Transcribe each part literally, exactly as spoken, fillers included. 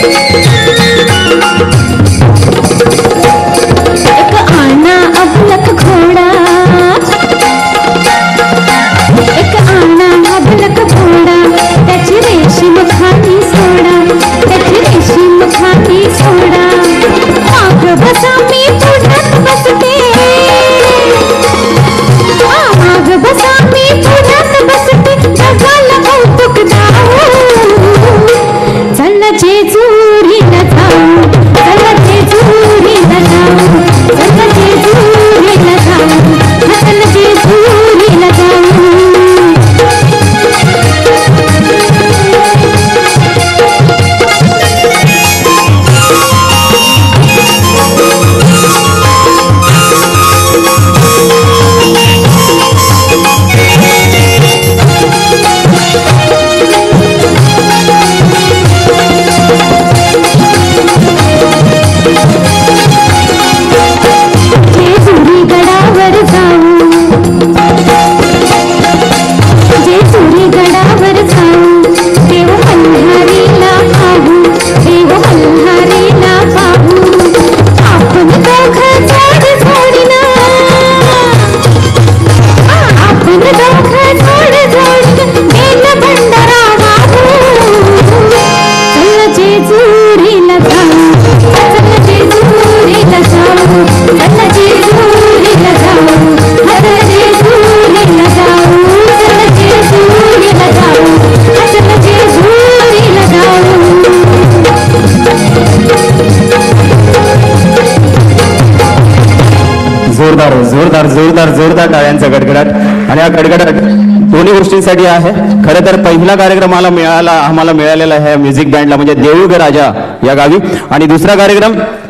जोरदार जोरदार जोरदार जोरदार टाळ्यांचा गडगडाट आणि हा गडगडाट दोन्ही गोष्टींसाठी आहे. खरं तर पहिला कार्यक्रमाला मिळाला आम्हाला मिळालेला आहे म्युझिक बँडला म्हणजे देऊळ राजा या गावी आणि दुसरा कार्यक्रम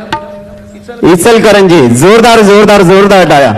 इचलकरंजी. जोरदार जोरदार जोरदार टाळ्या.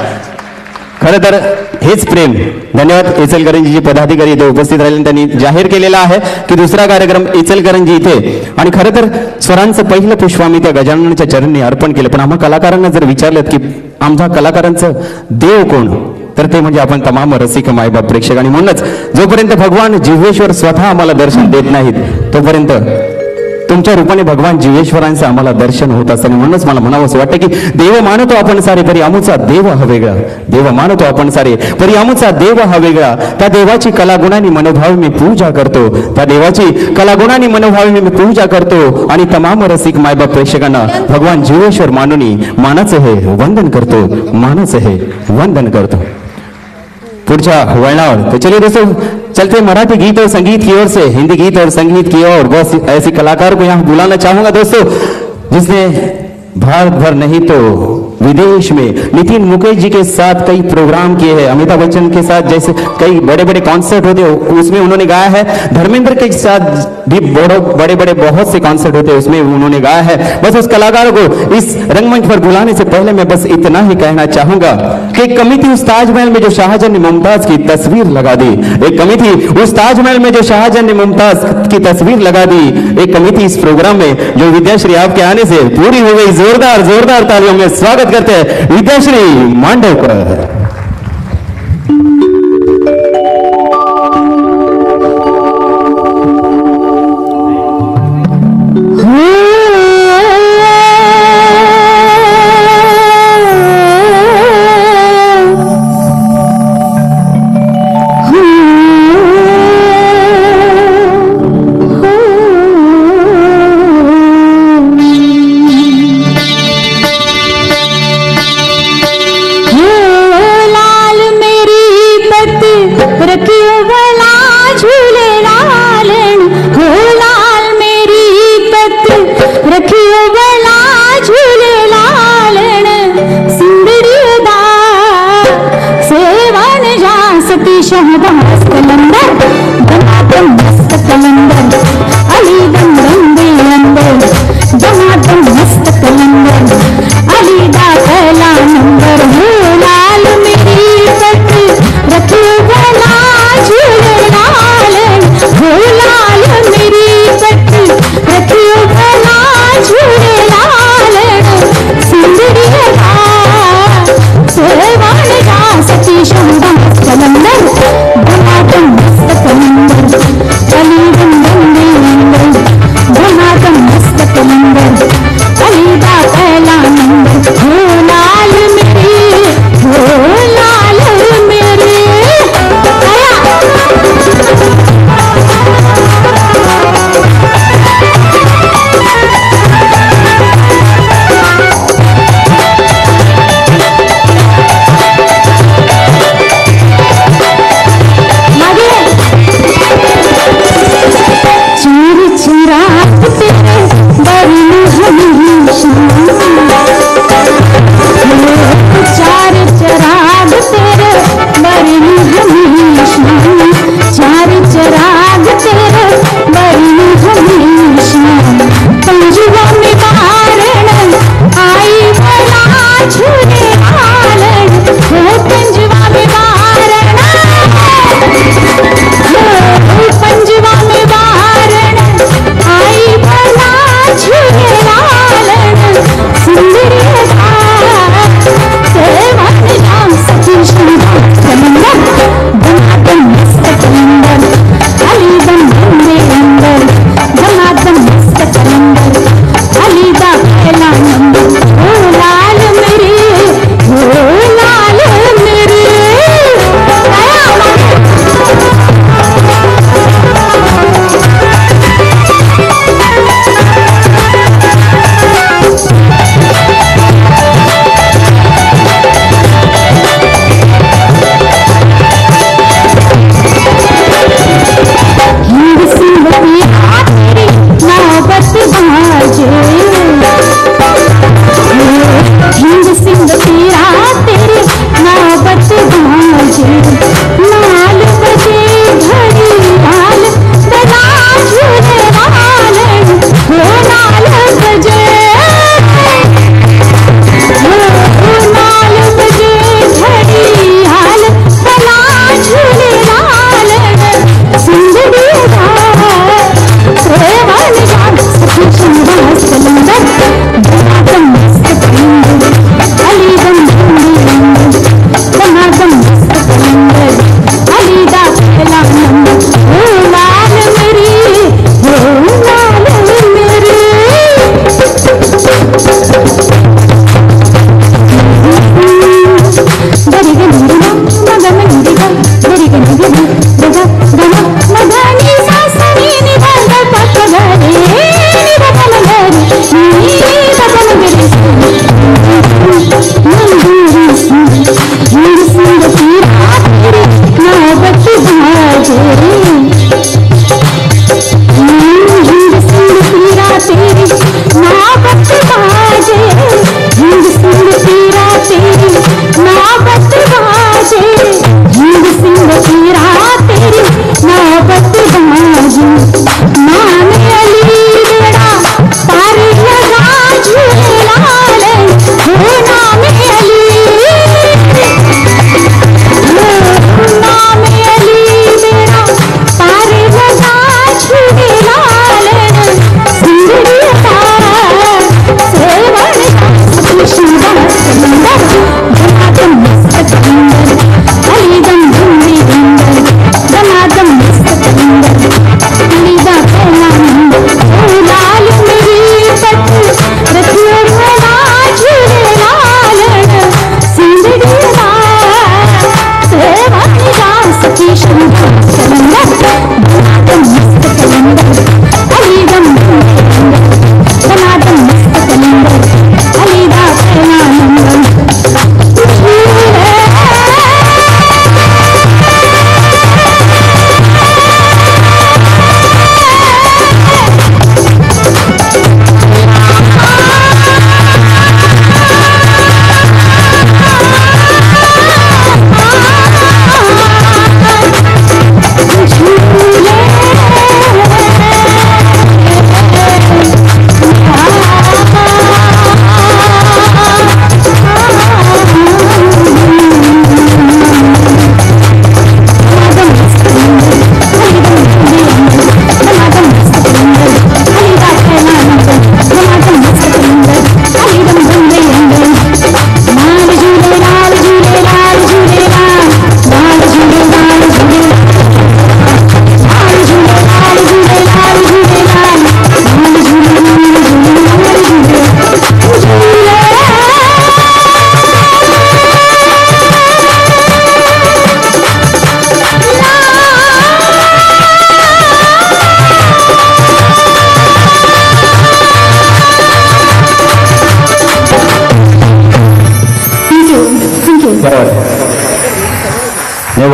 खरं तर हेच प्रेम. धन्यवाद. इचलकरंजीचे पदाधिकारी इथे उपस्थित राहिले त्यांनी जाहीर केलेला आहे की दुसरा कार्यक्रम इचलकरंजी इथे आणि खरं तर स्वरांचं पहिलं पुष्प आम्ही त्या गजाननाच्या चरणी अर्पण केलं. पण आम्हा कलाकारांना जर विचारलं की आमच्या कलाकारांचं देव कोण तर ते म्हणजे आपण तमाम रसिक मायबाप प्रेक्षक. आणि म्हणूनच जोपर्यंत भगवान जिव्हेश्वर स्वतः आम्हाला दर्शन देत नाहीत तोपर्यंत तुमच्या रूपाने भगवान जीवेश्वरांचं आम्हाला दर्शन होत असताना म्हणूनच मला म्हणावं असं वाटतं की देव मानतो आपण सारे परी आमुचा देव हा वेगळा. देव मानतो आपण सारे परी आमुचा देव हा वेगळा. त्या देवाची कलागुणांनी मनोभाव मी पूजा करतो. त्या देवाची कलागुणांनी मनोभाव मी पूजा करतो आणि तमाम रसिक मायबाप प्रेक्षकांना भगवान जीवेश्वर मानुनी मानाचं हे वंदन करतो. मानाचं हे वंदन करतो. पुढच्या वळणावर तो चलिए दोस्तों चलते मराठी गीत और संगीत की ओर से हिंदी गीत और संगीत की ओर बहुत ऐसे कलाकार को यहाँ बुलाना चाहूंगा दोस्तों जिसने भारत भर नहीं तो विदेश में नितिन मुकेश जी के साथ कई प्रोग्राम किए हैं. अमिताभ बच्चन के साथ जैसे कई बड़े बड़े कॉन्सर्ट होते उसमें उन्होंने गाया है. धर्मेंद्र के साथ भी बड़े बड़े बहुत से कॉन्सर्ट होते उसमें उन्होंने गाया है. बस उस कलाकार को इस रंगमंच पर बुलाने से पहले मैं बस इतना ही कहना चाहूंगा कि एक कमी थी उस ताजमहल में जो शाहजहां ने मुमताज की तस्वीर लगा दी. एक कमी थी उस ताजमहल में जो शाहजहां ने मुमताज की तस्वीर लगा दी. एक कमी थी इस प्रोग्राम में जो विद्याश्री आपके आने से पूरी हो गई. जोरदार जोरदार तालियों में स्वागत करते हैं Vidyashree Mandavkar. Oh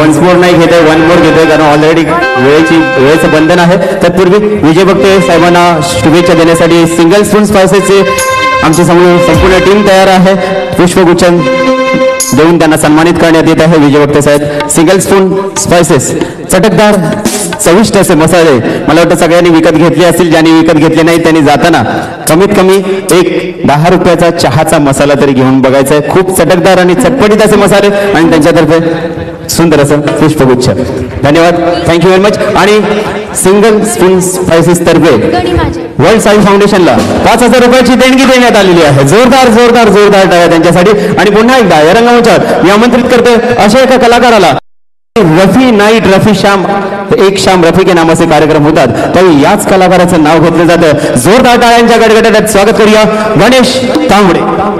once more नाही घेतोय, वन मोर घेतोय, कारण ऑलरेडी वेळेची वेळेचं बंधन आहे. तत्पूर्वी विजय भक्ते साहेबांना शुभेच्छा देण्यासाठी सिंगल स्पून स्पायसेसचे आमची संपूर्ण टीम तयार आहे. पुष्पगुच्छ देऊन त्यांना सन्मानित करण्यात येत आहे. विजय भक्ते साहेब, सिंगल स्पून स्पायसेस, चटकदार चविष्ट असे मसाले मला वाटतं सगळ्यांनी विकत घेतले असतील. ज्यांनी विकत घेतले नाही त्यांनी जाताना कमीत कमी एक दहा रुपयाचा चहाचा मसाला तरी घेऊन बघायचा आहे. खूप चटकदार आणि चटपटीत असे मसाले आणि त्यांच्यातर्फे सुंदर असं पुष्पगुच्छ. धन्यवाद, थँक्यू व्हेरी मच. आणि सिंगल स्पून स्पायसेस तर्फे वर्ल्ड साई फाउंडेशनला पाच हजार रुपयाची देणगी देण्यात आलेली आहे. जोरदार जोरदार जोरदार टाळ्या त्यांच्यासाठी. आणि पुन्हा एकदा या रंगमंचावर मी आमंत्रित करते अशा एका कलाकाराला. रफी नाईट, रफी शाम, एक शाम रफी के नाम असे कार्यक्रम होतात, त्यावेळी याच कलाकाराचं नाव घेतलं जातं. जोरदार टाळ्यांच्या गडगडाटात स्वागत करूया गणेश तांबडे.